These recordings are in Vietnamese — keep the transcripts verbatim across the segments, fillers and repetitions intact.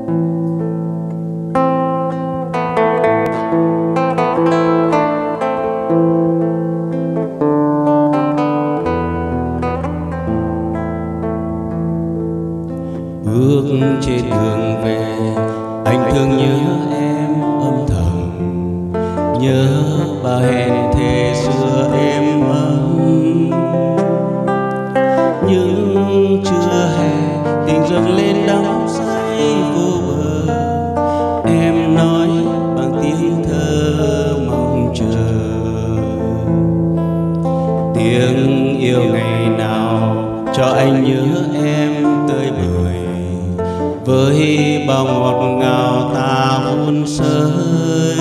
Bước trên đường về anh thương nhớ em âm thầm, nhớ bao hẹn thề xưa êm ấm. Nhưng chưa hè tình dâng lên đắm say vô bờ, em nói bằng tiếng thơ mong chờ. Tiếng yêu ngày nào cho anh nhớ em tươi bời, với bao ngọt ngào ta hôn sơi.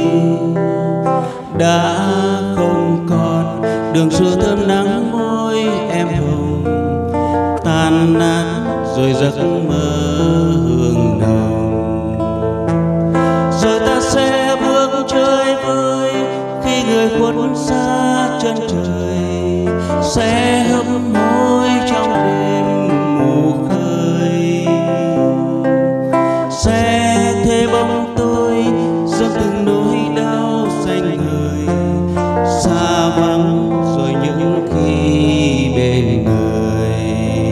Đã không còn đường xưa thơm nắng môi em hồng, tan nát rồi giấc mơ hương nồng. Rồi ta sẽ bước chơi vơi khi người khuất xa chân trời, sẽ hấp hối trong đêm mù khơi. Sẽ thế bóng tôi dâng từng nỗi đau xanh người, xa vắng rồi những khi bên người.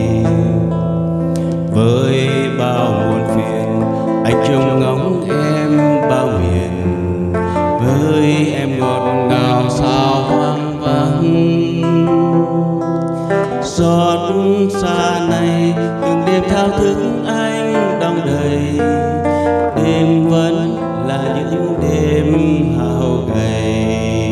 Với bao muộn phiền anh trông ngóng em bao miền, với em ngọt ngào sao hoang vắng. Xót xa này từng đêm thao thức anh đong đầy, đêm vẫn là những đêm hao gầy.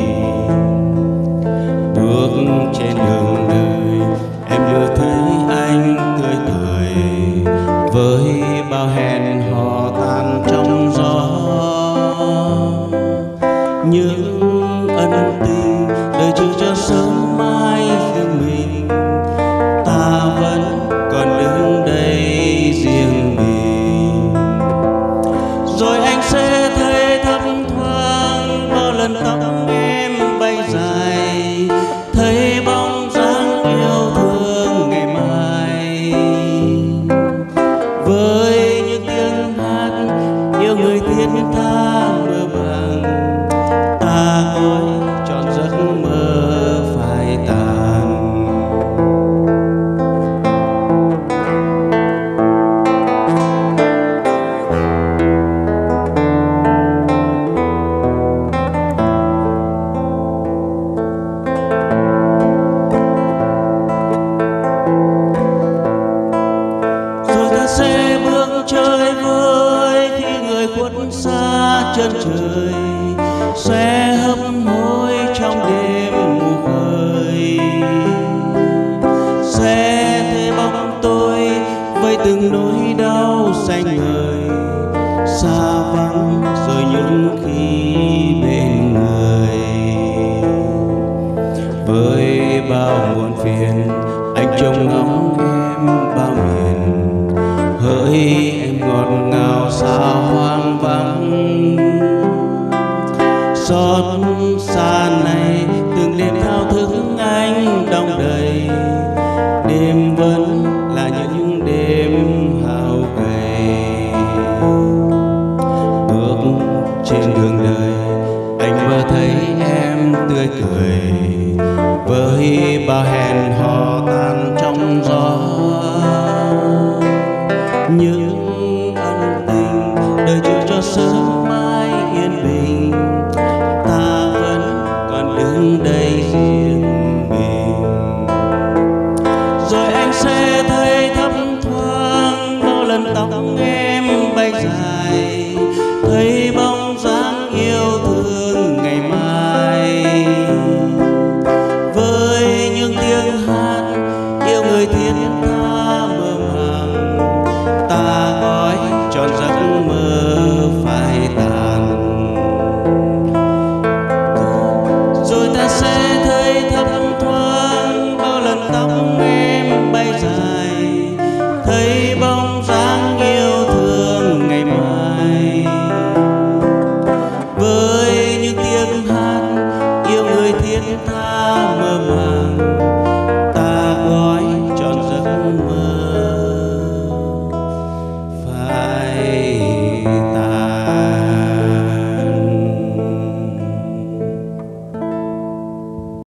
Bước trên đường đời em vừa thấy anh tươi cười, với bao hẹn hò tan trong gió. Những ân tình đời chưa cho sớm mai riêng mình, ta vẫn còn đứng đây riêng mình. Rồi anh sẽ thấy thấp thoáng bao lần tóc em bay dài, thấy bóng dáng yêu thương ngày mai. Với những tiếng hát yêu người thiết tha mơ màng, ta gói trọn giấc mơ phai tàn. Rồi ta sẽ bước chơi vơi khi người khuất xa chân trời, sẽ hấp hối trong đêm mù khơi. Sẽ thấy bóng tôi với từng nỗi đau xanh ngời, xa vắng rồi những khi bên người. Với bao muộn phiền anh trông ngóng em bao miền, hỡi em ngọt ngào sao hoang vắng. Xót xa này từng đêm thao thức anh đong đầy, đêm vẫn là những đêm hao gầy. Bước trên đường đời anh mơ thấy em tươi cười, với bao hẹn hò tan trong gió. Những ân tình đời chưa cho sớm mai yên bình, ta vẫn còn đứng đây riêng mình. Rồi anh sẽ thấy thấp thoáng bao lần tóc em bay dài, thấy bóng dáng yêu thương ngày mai. Với những tiếng hát yêu người thiết tha mơ màng, ta gói trọn giấc mơ phai tàn. Rồi ta sẽ thấy thấp thoáng bao lần tóc em bay dài, thấy bóng dáng